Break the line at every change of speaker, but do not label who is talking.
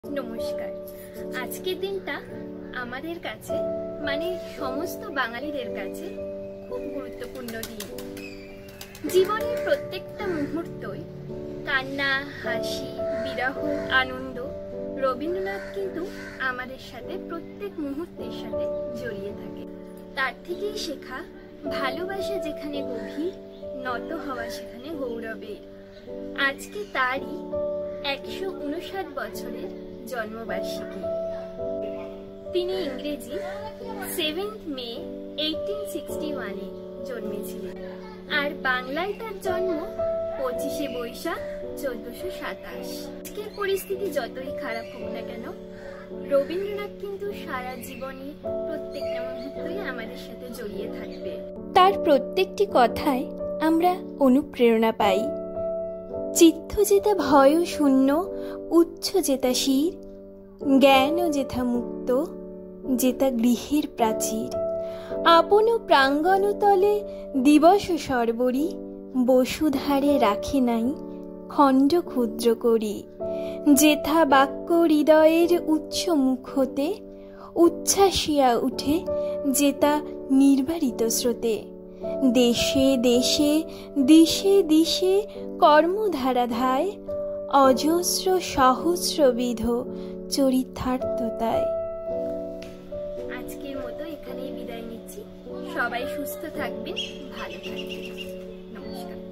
নমস্কার। আজকের দিনটা আমাদের কাছে মানে সমস্ত বাঙালিদের কাছে খুব গুরুত্বপূর্ণ দিন। জীবনের প্রত্যেকটা মুহূর্তই কান্না, হাসি, বিরহ, আনন্দ, রবীন্দ্রনাথ কিন্তু আমাদের সাথে প্রত্যেক মুহূর্তের সাথে জড়িয়ে থাকে। তার থেকেই শেখা ভালোবাসা যেখানে গভীর, নত হওয়া সেখানে গৌরবের। আজকে তারই 159 বছরের জন্মবার্ষিকী। তিনি ইংরেজি 7 মে 1861-এ জন্মেছিলেন, আর বাংলায় তার জন্ম 25 বৈশাখ 1427। আজকের পরিস্থিতি যতই খারাপ হোক না কেন, রবীন্দ্রনাথ কিন্তু সারা জীবনে প্রত্যেকটা মুহূর্তই আমাদের সাথে জড়িয়ে থাকবে। তার প্রত্যেকটি কথায় আমরা অনুপ্রেরণা পাই। চিত্ত যেতা ভয় শূন্য, উচ্চ যেতা শির, জ্ঞান যেথা মুক্ত, যেতা গৃহের প্রাচীর। আপন প্রাঙ্গণ তলে দিবস সর্বরি, বসুধারে রাখে নাই খণ্ড ক্ষুদ্র করি। যেথা বাক্য হৃদয়ের উচ্চ মুখ হতে, উচ্ছ্বাসিয়া উঠে যেতা নির্বারিত স্রোতে। দেশে দেশে দিশে দিশে কর্মধারাধায়, অজস্র সহস্রবিধ চরিতার্থতায়। আজকের মতো এখানেই বিদায় নিচ্ছি। সবাই সুস্থ থাকবেন, ভালো থাকবেন। নমস্কার।